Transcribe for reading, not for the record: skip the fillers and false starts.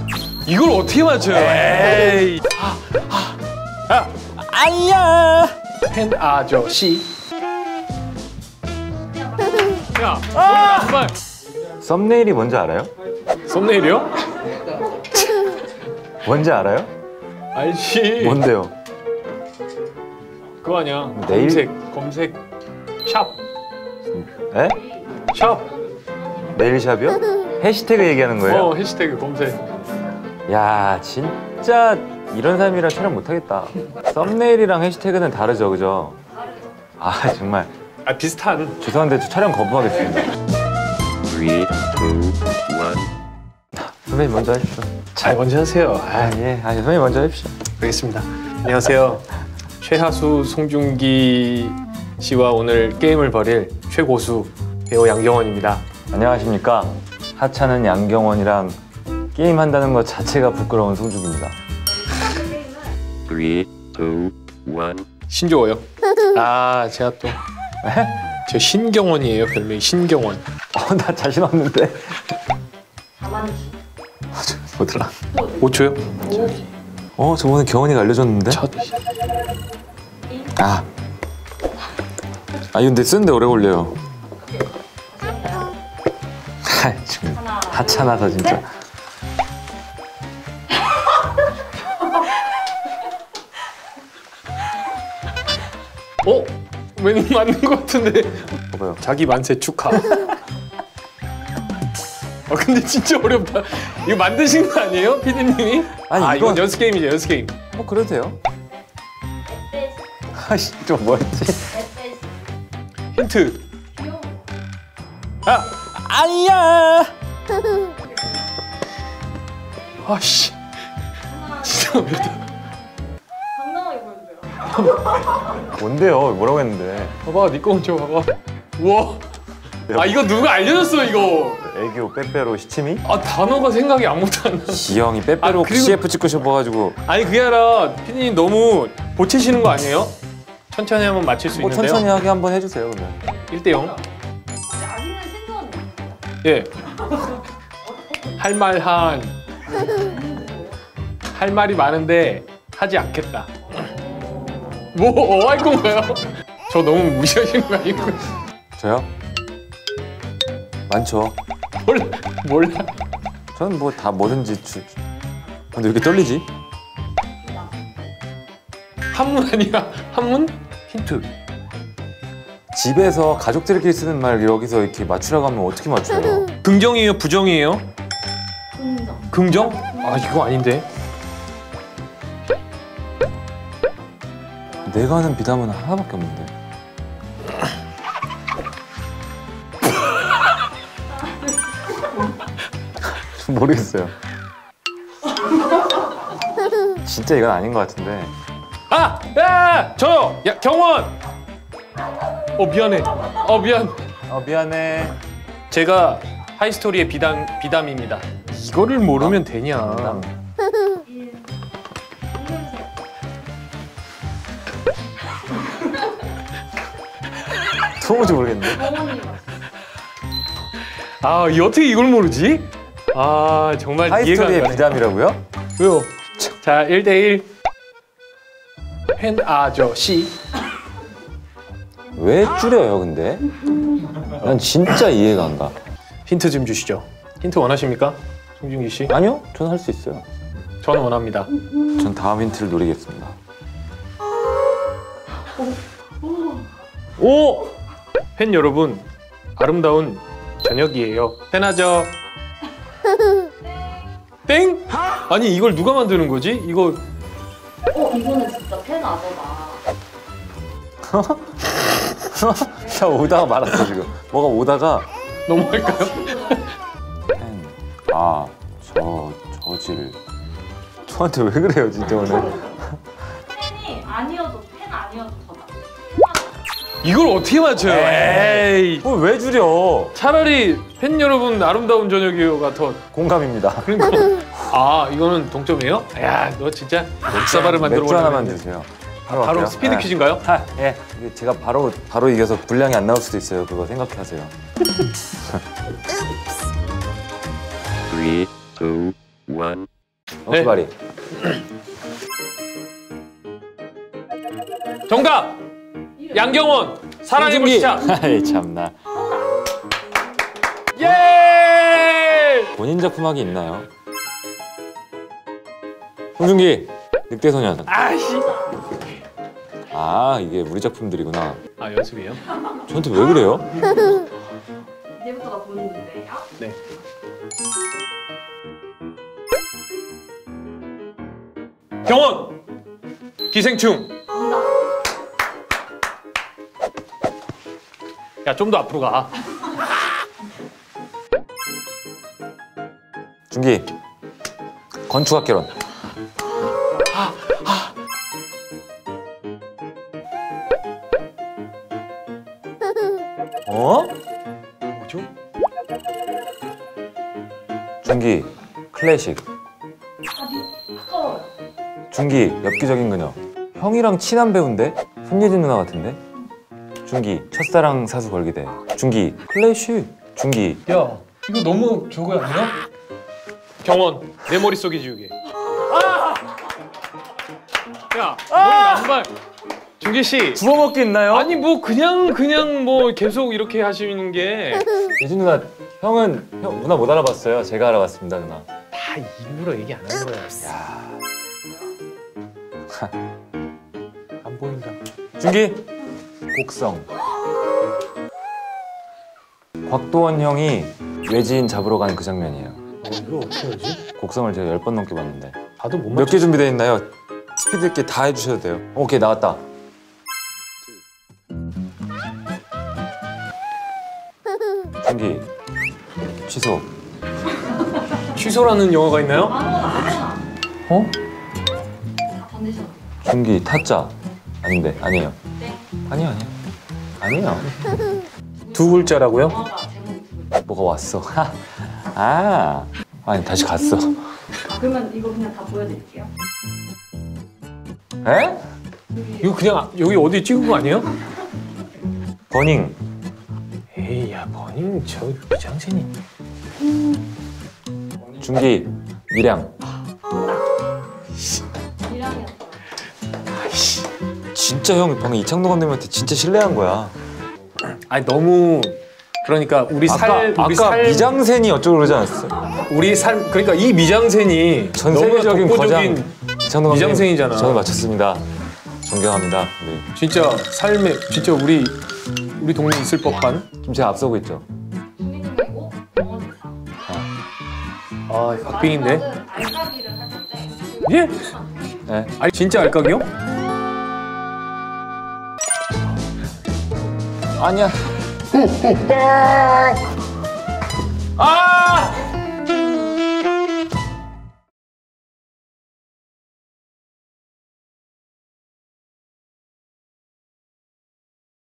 이걸 어떻게 맞춰요? 에이. 아야. 팬 아저씨. 야, 정말. 썸네일이 뭔지 알아요? 썸네일이요? 뭔지 알아요? 알지. 뭔데요? 그거 아니야. 네일? 검색. 샵. 에? 샵. 네일샵이요? 해시태그 얘기하는 거예요? 해시태그 검색. 야, 진짜 이런 사람이랑 촬영 못하겠다. 썸네일이랑 해시태그는 다르죠, 그죠? 아, 정말. 아, 비슷한. 죄송한데 저 촬영 거부하겠습니다. 3, 2, 1. 선배님 먼저 하십시오. 잘 먼저 하세요. 아, 예. 아, 선배님 먼저 하십시오. 알겠습니다. 안녕하세요. 최하수, 송중기 씨와 오늘 게임을 벌일 최고수 배우 양경원입니다. 안녕하십니까. 하찮은 양경원이랑 게임한다는 것 자체가 부끄러운 송중기입니다. 3, 2, 1. 신조어요. 아, 제가 또. 저 신경원이에요. 별명이 신경원. 나 자신 없는데. 4만 주. 뭐더라? 5초요? 저번에 경원이가 알려줬는데? 아, 근데 쓰는데 오래 걸려요. 지금 하찮아서 진짜. 맞는 것 같은데. 봐봐요. 자기 만세 축하. 근데 진짜 어렵다. 이거 만드신 거 아니에요, 피디님이? 아니, 이건 연습 게임이죠, 연습 게임. 그래도 돼요. 아씨, 좀 뭐였지? 힌트. 아야. 아씨. 진짜 어렵다. 당당하게 보여주세요. 뭔데요? 뭐라고 했는데? 봐봐, 네 거 먼저 봐봐. 우와. 이거 누가 알려줬어, 이거. 애교 빼빼로 시치미? 단어가 생각이 아무것도 안 나. 지영이 빼빼로 그리고- CF 찍고 싶어가지고. 아니, 그게 아니라 피디님 너무 보채시는 거 아니에요? 천천히 한번 맞힐 수 뭐 있는데요. 천천히 하게 한번 해주세요, 그러면. 1대0. 아니면 생각은 예. 할 말이 많은데 하지 않겠다. 할 건가요? 저 너무 무시하시는 거 아니고? 저요? 많죠. 몰라. 저는 뭐 다 뭐든지 근데 왜 이렇게 떨리지? 한문 아니야? 한문? 힌트. 집에서 가족들끼리 쓰는 말 여기서 이렇게 맞추라고 하면 어떻게 맞춰요? 긍정이에요? 부정이에요? 긍정. 긍정? 이거 아닌데. 내가 아는 비담은 하나밖에 없는데. 좀 모르겠어요. 진짜 이건 아닌 것 같은데. 저요! 경원! 미안해. 미안. 미안해. 제가 하이스토리의 비담입니다. 이거를 모르면 되냐. 도무지 모르겠네. 이 어떻게 이걸 모르지? 정말 이해가 안 하이스토리의 가네. 비담이라고요? 왜요? 자, 1대1. 팬 아저씨. 왜 줄여요, 근데? 난 진짜 이해가 안 가. 힌트 좀 주시죠. 힌트 원하십니까? 송중기 씨? 아니요, 저는 할 수 있어요. 저는 원합니다. 전 다음 힌트를 노리겠습니다. 팬 여러분, 아름다운 저녁이에요. 팬하죠? 땡? 아니, 이걸 누가 만드는 거지? 이거 이거는 진짜 팬 아저다. 자, 오다가 말았어, 지금. 뭐가 오다가. 넘어갈까요? 저질. 저한테 왜 그래요, 진짜 오늘. 팬 아니어도 더 나. 이걸 어떻게 맞춰요? 에이. 왜 줄여? 차라리 팬 여러분 아름다운 저녁이요가 더. 공감입니다. 그러니까. 이거는 동점이에요? 야, 너 진짜 역사발을 만들어 맥주 하나만 보려고 주세요. 바로 갈게요. 스피드 퀴즈인가요? 예. 이게 제가 바로 이겨서 분량이 안 나올 수도 있어요. 그거 생각하세요. 3, 2, 1. 엉치바리. 정답. 양경원 사랑의 홍준기. 불시착. 아이 참나. 예! 본인 작품학이 있나요? 홍준기 늑대소년. 아씨. 아 이게 우리 작품들이구나. 아 연습이에요? 저한테 왜 그래요? 이제부터가 보는 문제예요. 네. 경원 기생충. 정답. 야 좀 더 앞으로 가. 준기 건축학개론. 어? 뭐죠? 준기 클래식. 아니 아까워요. 준기 엽기적인 그녀. 형이랑 친한 배우인데? 손예진 누나 같은데? 준기 첫사랑 사수 걸기대. 준기 클래식. 준기 야 이거 너무 저거 아니야? 경원 내 머릿속에 지우개. 야 머리 남발. 준기 씨. 주워먹기 있나요? 아니 뭐 그냥 뭐 계속 이렇게 하시는 게 예진 누나 형은 누나 못 알아봤어요. 제가 알아봤습니다 누나. 다 일부러 얘기 안 하는 거야. 안 보인다. 준기 곡성. 곽도원 형이 외지인 잡으러 가는 그 장면이에요. 이거 어떻게 하지? 곡성을 제가 10번 넘게 봤는데. 다들 못 몇 맞춰. 개 준비되어 있나요? 스피드 있게 다 해주셔도 돼요. 오케이 나왔다. 준기 취소. 취소라는 영화가 있나요? 아무거나. 어? 컨디션. 준기 타짜. 아닌데 아니에요. 네. 아니에요. 아니에요. 두 글자라고요? 영화가 제목이 두 글자. 뭐가 왔어. 아 아니 다시 갔어. 아, 그러면 이거 그냥 다 보여드릴게요. 에? 이거 그냥 여기 어디 찍은 거 아니에요? 버닝. 에이 야 버닝 저 미장센이. 준기 미량. 이랑이었어. 진짜 형 방금 이창동 감독님한테 진짜 신뢰한 거야. 아니 너무 그러니까 우리 아까 미장센이 어쩌고 그러지 않았어? 우리 삶 그러니까 이 미장센이 전 너무나 세계적인 독보적인 거장 이창동 감독님. 미장센이잖아. 저는 맞췄습니다. 존경합니다. 네. 진짜 삶에 진짜 우리 동네 있을 법한. 지금 제가 앞서고 있죠. 준비중이고 영어 대사. 아 박빙인데. 마지막은 알까기를 할 건데. 예? 네. 아니 진짜 알까기요? 아니야.